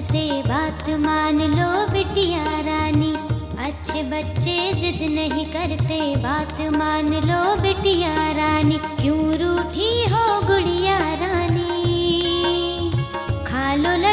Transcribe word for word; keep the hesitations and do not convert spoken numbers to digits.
करते, बात मान लो बिटिया रानी। अच्छे बच्चे जिद नहीं करते, बात मान लो बिटिया रानी। क्यों रूठी हो गुड़िया रानी, खा लो